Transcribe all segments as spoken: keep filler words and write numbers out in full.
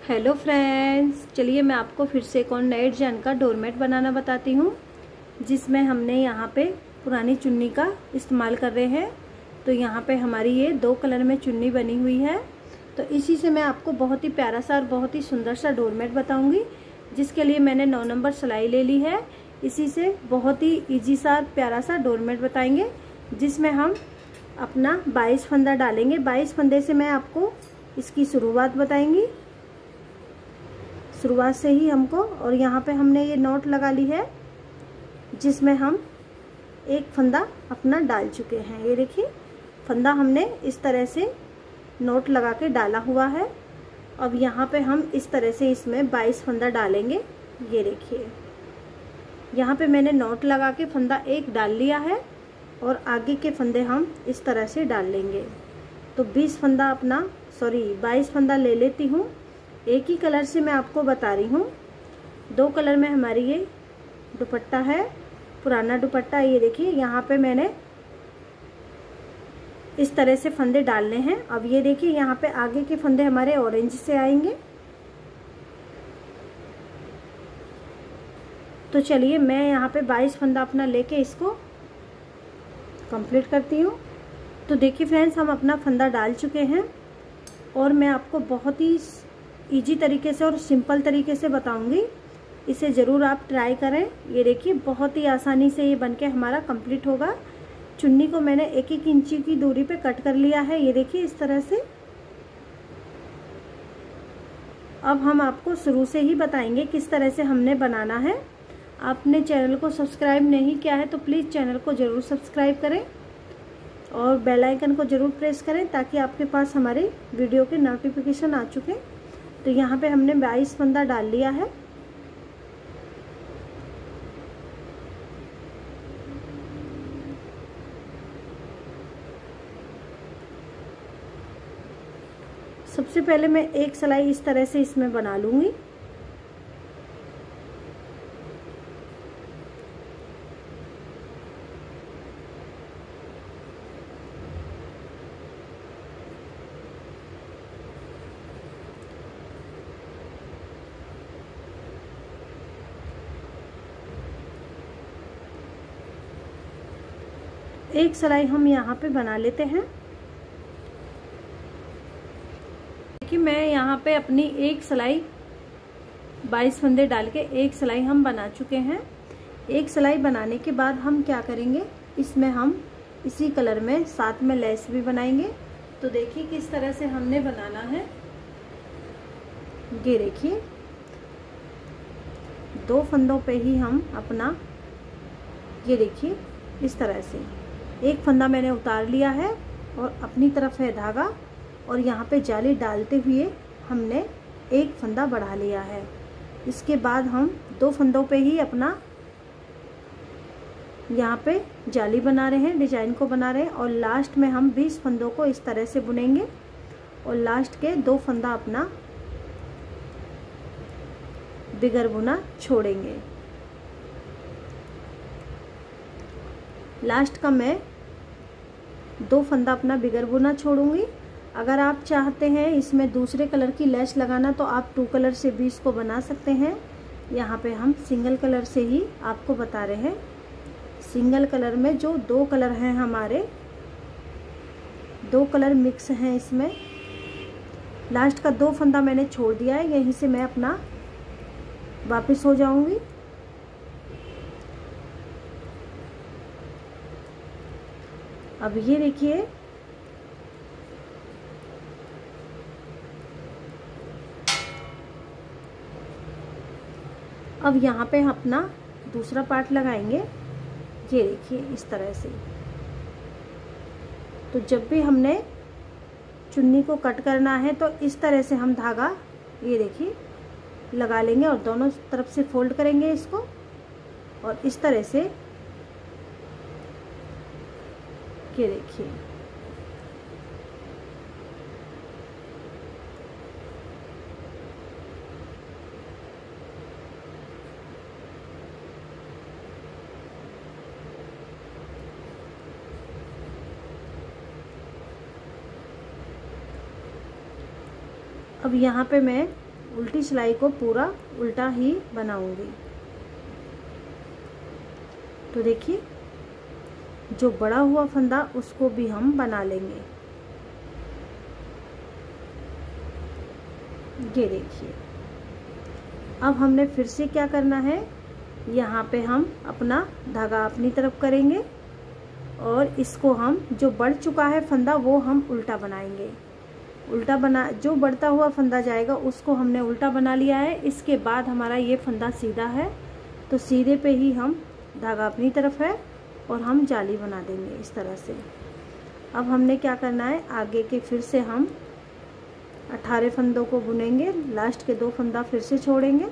Hello friends, चलिए मैं आपको फिर से एक और नए डिजाइन का डोरमेट बनाना बताती हूँ, जिसमें हमने यहाँ पे पुरानी चुन्नी का इस्तेमाल कर रहे हैं। तो यहाँ पे हमारी ये दो कलर में चुन्नी बनी हुई है। तो इसी से मैं आपको बहुत ही प्यारा सा और बहुत ही सुंदर सा डोरमेट बताऊँगी, जिसके लिए मैंने नौ नंबर सिलाई ले ली है। इसी से बहुत ही ईजी सा प्यारा सा डोरमेट बताएंगे, जिसमें हम अपना बाईस फंदा डालेंगे। बाईस फंदे से मैं आपको इसकी शुरुआत बताएंगी, शुरुआत से ही हमको। और यहाँ पे हमने ये नोट लगा ली है, जिसमें हम एक फंदा अपना डाल चुके हैं। ये देखिए, फंदा हमने इस तरह से नोट लगा के डाला हुआ है। अब यहाँ पे हम इस तरह से इसमें बाईस फंदा डालेंगे। ये देखिए, यहाँ पे मैंने नोट लगा के फंदा एक डाल लिया है और आगे के फंदे हम इस तरह से डाल लेंगे। तो बीस फंदा अपना सॉरी बाईस फंदा ले लेती हूँ। एक ही कलर से मैं आपको बता रही हूँ। दो कलर में हमारी ये दुपट्टा है, पुराना दुपट्टा। ये देखिए, यहाँ पे मैंने इस तरह से फंदे डालने हैं। अब ये देखिए, यहाँ पे आगे के फंदे हमारे ऑरेंज से आएंगे। तो चलिए मैं यहाँ पे बाईस फंदा अपना लेके इसको कंप्लीट करती हूँ। तो देखिए फ्रेंड्स, हम अपना फंदा डाल चुके हैं और मैं आपको बहुत ही इजी तरीके से और सिंपल तरीके से बताऊंगी। इसे ज़रूर आप ट्राई करें। ये देखिए, बहुत ही आसानी से ये बनके हमारा कंप्लीट होगा। चुन्नी को मैंने एक एक इंची की दूरी पे कट कर लिया है। ये देखिए, इस तरह से। अब हम आपको शुरू से ही बताएंगे किस तरह से हमने बनाना है। आपने चैनल को सब्सक्राइब नहीं किया है तो प्लीज़ चैनल को ज़रूर सब्सक्राइब करें और बेल आइकन को ज़रूर प्रेस करें, ताकि आपके पास हमारे वीडियो के नोटिफिकेशन आ चुके। तो यहाँ पे हमने बाईस फंदा डाल लिया है। सबसे पहले मैं एक सिलाई इस तरह से इसमें बना लूंगी। एक सिलाई हम यहाँ पे बना लेते हैं। देखिए, मैं यहाँ पे अपनी एक सिलाई बाईस फंदे डाल के एक सिलाई हम बना चुके हैं। एक सिलाई बनाने के बाद हम क्या करेंगे, इसमें हम इसी कलर में साथ में लेस भी बनाएंगे। तो देखिए किस तरह से हमने बनाना है। ये देखिए, दो फंदों पे ही हम अपना, ये देखिए इस तरह से एक फंदा मैंने उतार लिया है और अपनी तरफ है धागा, और यहाँ पे जाली डालते हुए हमने एक फंदा बढ़ा लिया है। इसके बाद हम दो फंदों पे ही अपना यहाँ पे जाली बना रहे हैं, डिजाइन को बना रहे हैं। और लास्ट में हम बीस फंदों को इस तरह से बुनेंगे और लास्ट के दो फंदा अपना बिगर बुना छोड़ेंगे। लास्ट का मैं दो फंदा अपना बिगर बुना छोड़ूंगी। अगर आप चाहते हैं इसमें दूसरे कलर की लेस लगाना, तो आप टू कलर से भी इसको बना सकते हैं। यहाँ पे हम सिंगल कलर से ही आपको बता रहे हैं। सिंगल कलर में जो दो कलर हैं हमारे, दो कलर मिक्स हैं इसमें। लास्ट का दो फंदा मैंने छोड़ दिया है, यहीं से मैं अपना वापस हो जाऊंगी। अब ये देखिए, अब यहाँ पे हम अपना दूसरा पार्ट लगाएंगे। ये देखिए इस तरह से। तो जब भी हमने चुन्नी को कट करना है तो इस तरह से हम धागा, ये देखिए, लगा लेंगे और दोनों तरफ से फोल्ड करेंगे इसको, और इस तरह से ये देखिए। अब यहाँ पे मैं उल्टी सिलाई को पूरा उल्टा ही बनाऊंगी। तो देखिए जो बड़ा हुआ फंदा उसको भी हम बना लेंगे। ये देखिए अब हमने फिर से क्या करना है, यहाँ पे हम अपना धागा अपनी तरफ करेंगे और इसको हम जो बढ़ चुका है फंदा वो हम उल्टा बनाएंगे। उल्टा बना जो बढ़ता हुआ फंदा जाएगा उसको हमने उल्टा बना लिया है। इसके बाद हमारा ये फंदा सीधा है तो सीधे पे ही हम धागा अपनी तरफ है और हम जाली बना देंगे इस तरह से। अब हमने क्या करना है, आगे के फिर से हम अठारह फंदों को बुनेंगे, लास्ट के दो फंदा फिर से छोड़ेंगे।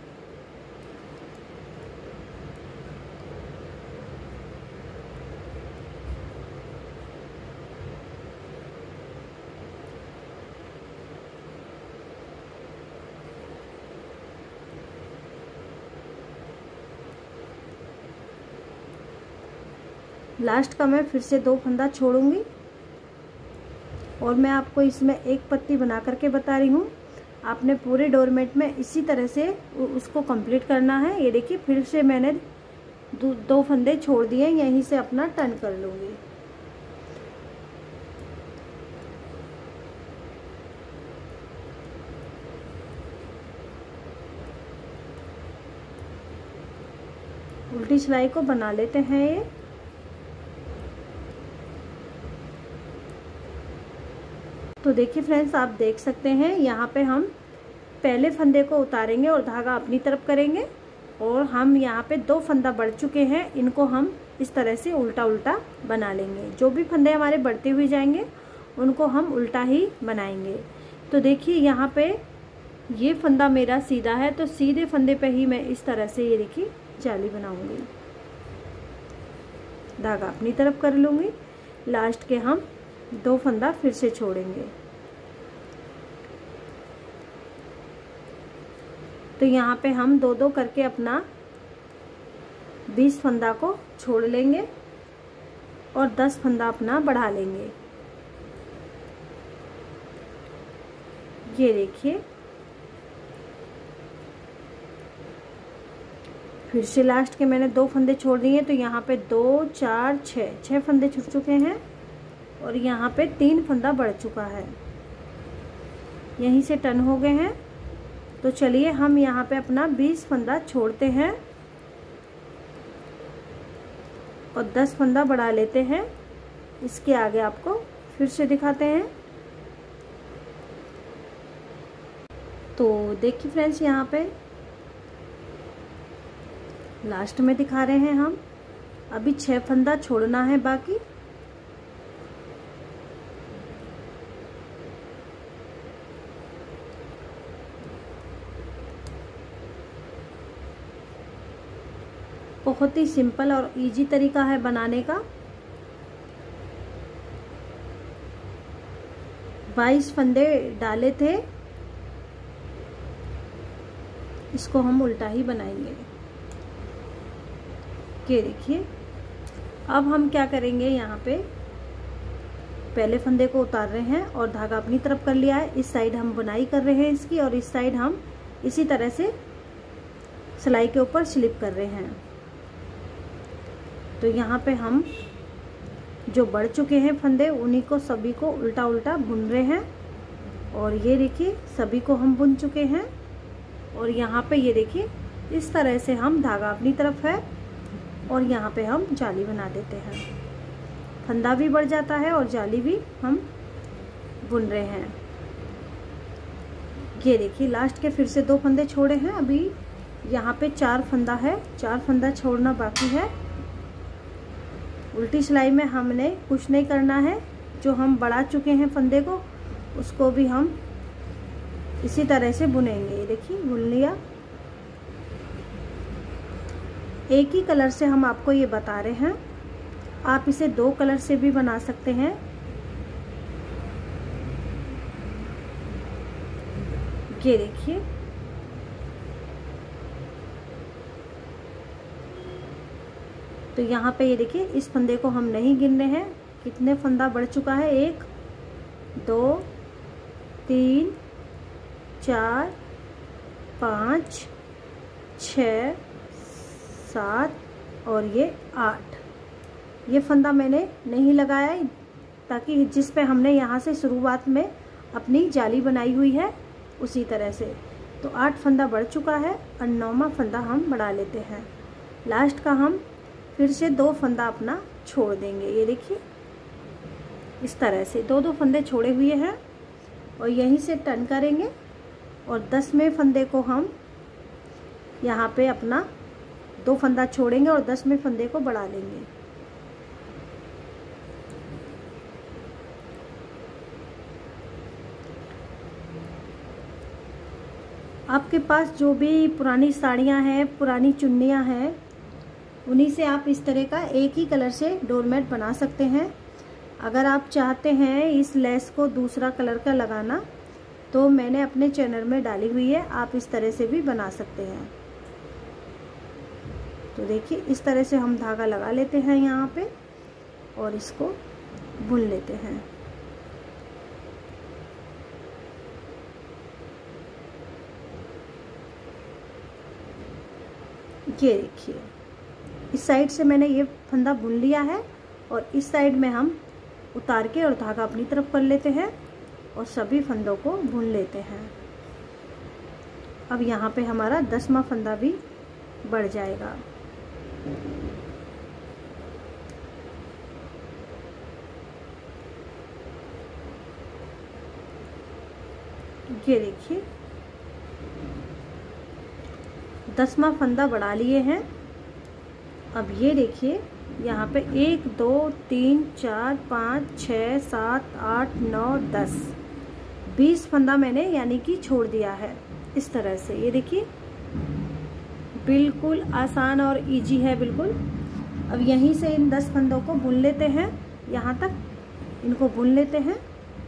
लास्ट का मैं फिर से दो फंदा छोड़ूंगी और मैं आपको इसमें एक पत्ती बना करके बता रही हूँ। आपने पूरे डोरमेट में इसी तरह से उसको कंप्लीट करना है। ये देखिए फिर से मैंने दो, दो फंदे छोड़ दिए, यहीं से अपना टर्न कर लूँगी। उल्टी सिलाई को बना लेते हैं ये। तो देखिए फ्रेंड्स आप देख सकते हैं यहाँ पे हम पहले फंदे को उतारेंगे और धागा अपनी तरफ करेंगे और हम यहाँ पे दो फंदा बढ़ चुके हैं, इनको हम इस तरह से उल्टा उल्टा बना लेंगे। जो भी फंदे हमारे बढ़ते हुए जाएंगे उनको हम उल्टा ही बनाएंगे। तो देखिए यहाँ पे ये फंदा मेरा सीधा है तो सीधे फंदे पे ही मैं इस तरह से ये देखिए जाली बनाऊंगी। धागा अपनी तरफ कर लूँगी, लास्ट के हम दो फंदा फिर से छोड़ेंगे। तो यहाँ पे हम दो दो करके अपना बीस फंदा को छोड़ लेंगे और दस फंदा अपना बढ़ा लेंगे। ये देखिए फिर से लास्ट के मैंने दो फंदे छोड़ दिए तो यहाँ पे दो चार छः छः फंदे छूट चुके हैं और यहाँ पे तीन फंदा बढ़ चुका है, यहीं से टर्न हो गए हैं। तो चलिए हम यहाँ पे अपना बीस फंदा छोड़ते हैं और दस फंदा बढ़ा लेते हैं। इसके आगे आपको फिर से दिखाते हैं। तो देखिए फ्रेंड्स यहाँ पे लास्ट में दिखा रहे हैं हम, अभी छह फंदा छोड़ना है बाकी। बहुत ही सिंपल और इजी तरीका है बनाने का। बाईस फंदे डाले थे, इसको हम उल्टा ही बनाएंगे। ये देखिए अब हम क्या करेंगे, यहाँ पे पहले फंदे को उतार रहे हैं और धागा अपनी तरफ कर लिया है। इस साइड हम बुनाई कर रहे हैं इसकी और इस साइड हम इसी तरह से सिलाई के ऊपर स्लिप कर रहे हैं। तो यहाँ पे हम जो बढ़ चुके हैं फंदे उन्हीं को सभी को उल्टा उल्टा बुन रहे हैं और ये देखिए सभी को हम बुन चुके हैं। और यहाँ पे ये देखिए इस तरह से हम धागा अपनी तरफ है और यहाँ पे हम जाली बना देते हैं। फंदा भी बढ़ जाता है और जाली भी हम बुन रहे हैं। ये देखिए लास्ट के फिर से दो फंदे छोड़े हैं, अभी यहाँ पे चार फंदा है, चार फंदा छोड़ना बाकी है। उल्टी सिलाई में हमने कुछ नहीं करना है, जो हम बढ़ा चुके हैं फंदे को उसको भी हम इसी तरह से बुनेंगे। ये देखिए बुन लिया। एक ही कलर से हम आपको ये बता रहे हैं, आप इसे दो कलर से भी बना सकते हैं। ये देखिए तो यहाँ पे ये देखिए इस फंदे को हम नहीं गिन रहे हैं, कितने फंदा बढ़ चुका है, एक दो तीन चार पाँच, छः, सात और ये आठ। ये फंदा मैंने नहीं लगाया है ताकि जिस पे हमने यहाँ से शुरुआत में अपनी जाली बनाई हुई है उसी तरह से। तो आठ फंदा बढ़ चुका है और नौवां फंदा हम बढ़ा लेते हैं। लास्ट का हम फिर से दो फंदा अपना छोड़ देंगे। ये देखिए इस तरह से दो दो फंदे छोड़े हुए हैं और यहीं से टर्न करेंगे और दसवें फंदे को हम यहाँ पे अपना दो फंदा छोड़ेंगे और दसवें फंदे को बढ़ा लेंगे। आपके पास जो भी पुरानी साड़ियाँ हैं, पुरानी चुन्नियाँ हैं, उन्हीं से आप इस तरह का एक ही कलर से डोरमेट बना सकते हैं। अगर आप चाहते हैं इस लेस को दूसरा कलर का लगाना तो मैंने अपने चैनल में डाली हुई है, आप इस तरह से भी बना सकते हैं। तो देखिए इस तरह से हम धागा लगा लेते हैं यहाँ पे और इसको बुन लेते हैं। ये देखिए इस साइड से मैंने ये फंदा बुन लिया है और इस साइड में हम उतार के और धागा अपनी तरफ कर लेते हैं और सभी फंदों को बुन लेते हैं। अब यहाँ पे हमारा दसवां फंदा भी बढ़ जाएगा। ये देखिए दसवां फंदा बढ़ा लिए हैं। अब ये देखिए यहाँ पे एक, दो, तीन, चार, पाँच, छः, सात, आठ, नौ, दस, बीस फंदा मैंने यानी कि छोड़ दिया है इस तरह से। ये देखिए बिल्कुल आसान और इजी है बिल्कुल। अब यहीं से इन दस फंदों को बुन लेते हैं, यहाँ तक इनको बुन लेते हैं।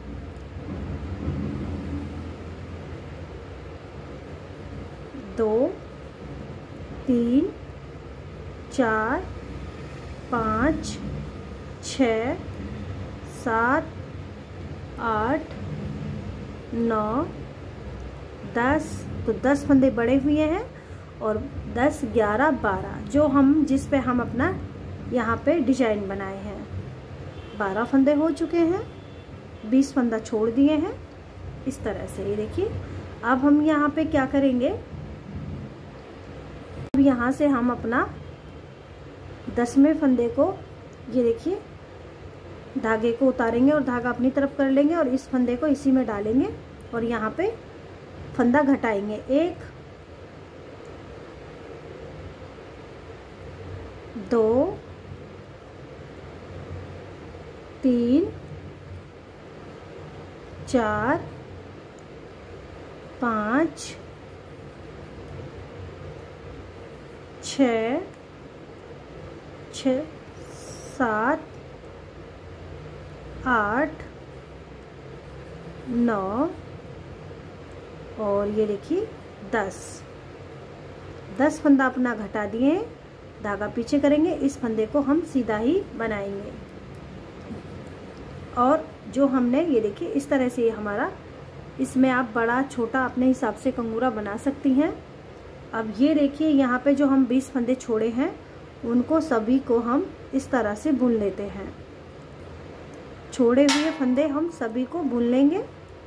दो, तीन, चार, पाँच, छः, सात, आठ, नौ, दस। तो दस फंदे बड़े हुए हैं और दस, ग्यारह, बारह जो हम जिस पे हम अपना यहाँ पे डिजाइन बनाए हैं। बारह फंदे हो चुके हैं, बीस फंदा छोड़ दिए हैं इस तरह से। ये देखिए अब हम यहाँ पे क्या करेंगे, अब यहाँ से हम अपना दसवें फंदे को ये देखिए धागे को उतारेंगे और धागा अपनी तरफ कर लेंगे और इस फंदे को इसी में डालेंगे और यहाँ पे फंदा घटाएंगे। एक, दो, तीन, चार, पाँच, छः, छः, सात, आठ, नौ और ये देखिए दस। दस फंदा अपना घटा दिए, धागा पीछे करेंगे, इस फंदे को हम सीधा ही बनाएंगे और जो हमने ये देखिए इस तरह से ये हमारा, इसमें आप बड़ा छोटा अपने हिसाब से कंगूरा बना सकती हैं। अब ये देखिए यहाँ पे जो हम बीस फंदे छोड़े हैं उनको सभी को हम इस तरह से बुन लेते हैं। छोड़े हुए फंदे हम सभी को बुन लेंगे।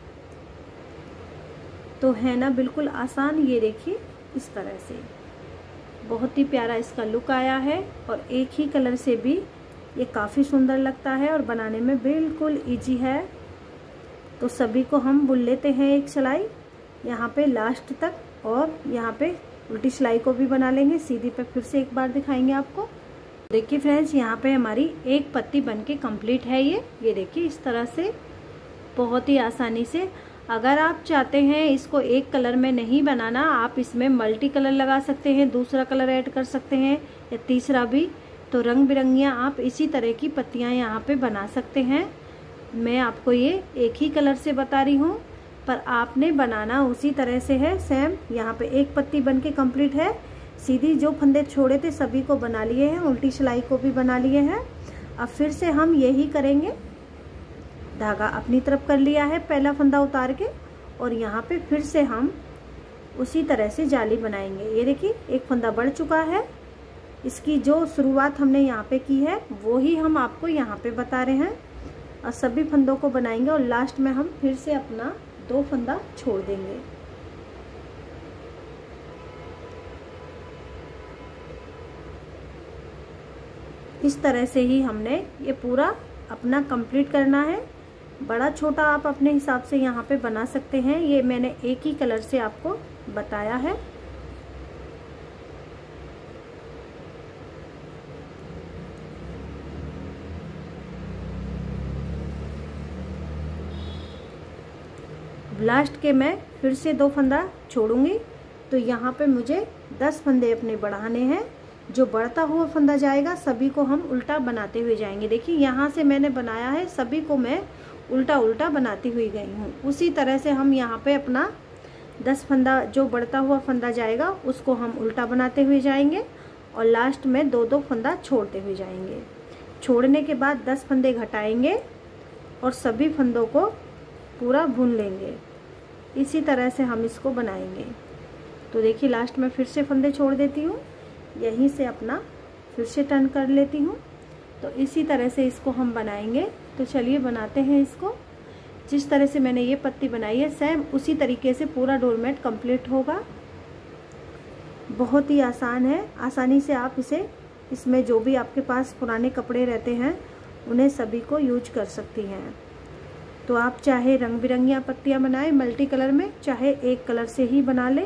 तो है ना बिल्कुल आसान। ये देखिए इस तरह से बहुत ही प्यारा इसका लुक आया है और एक ही कलर से भी ये काफ़ी सुंदर लगता है और बनाने में बिल्कुल इजी है। तो सभी को हम बुन लेते हैं एक सिलाई यहाँ पे लास्ट तक और यहाँ पे उल्टी सिलाई को भी बना लेंगे। सीधी पे फिर से एक बार दिखाएंगे आपको। देखिए फ्रेंड्स यहाँ पे हमारी एक पत्ती बनके कंप्लीट है। ये ये देखिए इस तरह से बहुत ही आसानी से। अगर आप चाहते हैं इसको एक कलर में नहीं बनाना, आप इसमें मल्टी कलर लगा सकते हैं, दूसरा कलर ऐड कर सकते हैं या तीसरा भी। तो रंग बिरंगियाँ आप इसी तरह की पत्तियाँ यहाँ पे बना सकते हैं। मैं आपको ये एक ही कलर से बता रही हूँ पर आपने बनाना उसी तरह से है सेम। यहाँ पे एक पत्ती बनके कंप्लीट है। सीधी जो फंदे छोड़े थे सभी को बना लिए हैं, उल्टी सिलाई को भी बना लिए हैं। अब फिर से हम यही करेंगे। धागा अपनी तरफ कर लिया है पहला फंदा उतार के और यहाँ पे फिर से हम उसी तरह से जाली बनाएंगे। ये देखिए एक फंदा बढ़ चुका है, इसकी जो शुरुआत हमने यहाँ पे की है वो ही हम आपको यहाँ पे बता रहे हैं। और सभी फंदों को बनाएंगे और लास्ट में हम फिर से अपना दो फंदा छोड़ देंगे। इस तरह से ही हमने ये पूरा अपना कंप्लीट करना है। बड़ा छोटा आप अपने हिसाब से यहाँ पे बना सकते हैं, ये मैंने एक ही कलर से आपको बताया है। लास्ट के मैं फिर से दो फंदा छोड़ूंगी, तो यहाँ पे मुझे दस फंदे अपने बढ़ाने हैं। जो बढ़ता हुआ फंदा जाएगा सभी को हम उल्टा बनाते हुए जाएंगे। देखिए यहाँ से मैंने बनाया है, सभी को मैं उल्टा उल्टा बनाती हुई गई हूँ। उसी तरह से हम यहाँ पे अपना दस फंदा, जो बढ़ता हुआ फंदा जाएगा उसको हम उल्टा बनाते हुए जाएंगे और लास्ट में दो दो फंदा छोड़ते हुए जाएंगे। छोड़ने के बाद दस फंदे घटाएंगे और सभी फंदों को पूरा भून लेंगे। इसी तरह से हम इसको बनाएंगे। तो देखिए लास्ट में फिर से फंदे छोड़ देती हूँ, यहीं से अपना फिर से टर्न कर लेती हूँ। तो इसी तरह से इसको हम बनाएंगे। तो चलिए बनाते हैं इसको। जिस तरह से मैंने ये पत्ती बनाई है सेम उसी तरीके से पूरा डोरमेट कंप्लीट होगा। बहुत ही आसान है, आसानी से आप इसे, इसमें जो भी आपके पास पुराने कपड़े रहते हैं उन्हें सभी को यूज कर सकती हैं। तो आप चाहे रंग बिरंगियाँ पत्तियाँ बनाएं मल्टी कलर में, चाहे एक कलर से ही बना लें,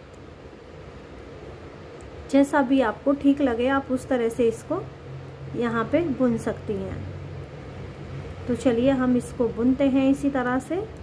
जैसा भी आपको ठीक लगे आप उस तरह से इसको यहाँ पे बुन सकती हैं। तो चलिए हम इसको बुनते हैं इसी तरह से।